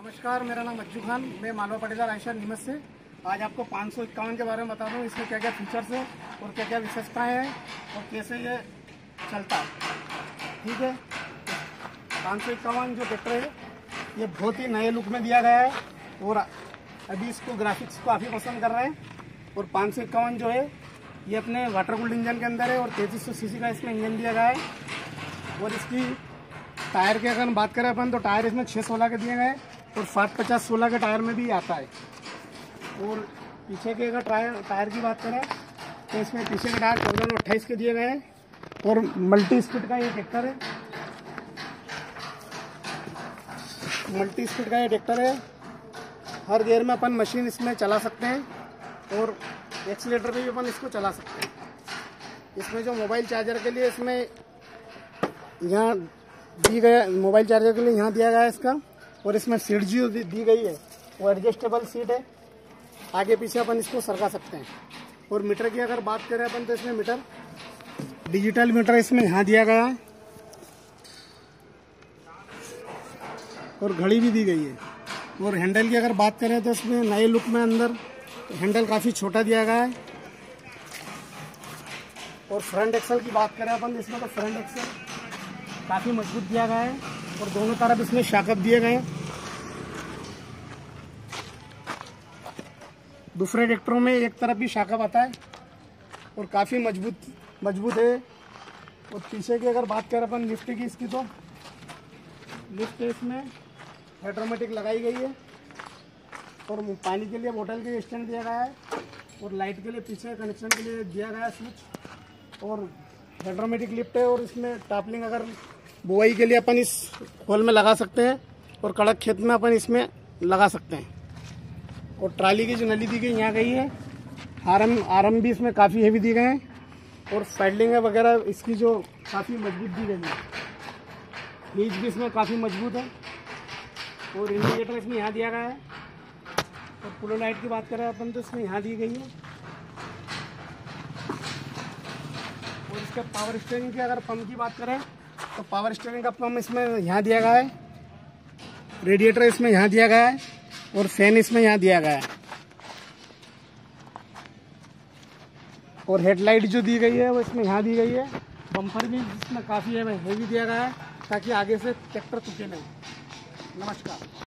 नमस्कार, मेरा नाम अज्जू खान, मैं मालवा पटेदार आयशा नीमच से। आज आपको 551 के बारे में बता दूं, इसमें क्या क्या फीचर्स है और क्या क्या विशेषताएं हैं और कैसे ये चलता है। ठीक है, 551 जो ट्रैक्टर है ये बहुत ही नए लुक में दिया गया है और अभी इसको ग्राफिक्स को काफ़ी पसंद कर रहे हैं। और 551 जो है ये अपने वाटर कूल्ड इंजन के अंदर है और 3300 सीसी का इसमें इंजन दिया गया है। और इसकी टायर की अगर बात करें अपन तो टायर इसमें 616 के दिए गए और 750-16 के टायर में भी आता है। और पीछे के अगर टायर की बात करें तो इसमें पीछे के टायर 1428 के दिए गए हैं और मल्टी स्पीड का ये ट्रैक्टर है। मल्टी स्पीड का ये ट्रैक्टर है, हर गियर में अपन मशीन इसमें चला सकते हैं और एक्सीलेटर पे भी अपन इसको चला सकते हैं। इसमें जो मोबाइल चार्जर के लिए इसमें यहाँ दी गया, मोबाइल चार्जर के लिए यहाँ दिया गया है इसका। और इसमें सीट जो दी गई है वो एडजस्टेबल सीट है, आगे पीछे अपन इसको सरका सकते हैं। और मीटर की अगर बात करें अपन तो इसमें मीटर डिजिटल मीटर इसमें यहाँ दिया गया है और घड़ी भी दी गई है। और हैंडल की अगर बात करें तो इसमें नए लुक में अंदर हैंडल काफ़ी छोटा दिया गया है। और फ्रंट एक्सल की बात करें अपन इसमें तो फ्रंट एक्सल काफ़ी मजबूत दिया गया है और दोनों तरफ इसमें शाकअप दिए गए हैं। दूसरे ट्रैक्टरों में एक तरफ भी शाकअप आता है और काफ़ी मजबूत है। और पीछे की अगर बात करें अपन लिफ्ट की इसकी तो लिफ्ट इसमें ऑटोमेटिक लगाई गई है और पानी के लिए बोतल के स्टैंड दिया गया है और लाइट के लिए पीछे कनेक्शन के लिए दिया गया है स्विच। और ऑटोमेटिक लिफ्ट है और इसमें टापलिंग अगर बुआई के लिए अपन इस होल में लगा सकते हैं और कड़क खेत में अपन इसमें लगा सकते हैं। और ट्राली की जो नली दी गई यहाँ गई है, आरम भी इसमें काफ़ी हेवी दी गए हैं और पैडलिंग वगैरह इसकी जो काफ़ी मजबूत दी गई है, नीच भी इसमें काफ़ी मजबूत है। और इंडिकेटर इसमें यहाँ दिया गया है। और पुलो लाइट की बात करें अपन तो इसमें यहाँ दी गई है। और इसके पावर स्टीयरिंग की अगर पंप की बात करें तो पावर स्टीयरिंग का पंप इसमें यहाँ दिया गया है, रेडिएटर इसमें यहाँ दिया गया है और फैन इसमें यहाँ दिया गया है। और हेडलाइट जो दी गई है वो इसमें यहाँ दी गई है। बम्पर भी इसमें काफ़ी हेवी दिया गया है ताकि आगे से ट्रैक्टर टूटे नहीं। नमस्कार।